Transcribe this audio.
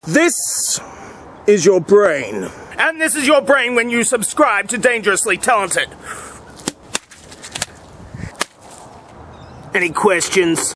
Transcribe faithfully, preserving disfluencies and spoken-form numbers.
This is your brain. And this is your brain when you subscribe to Dangerously Talented. Any questions?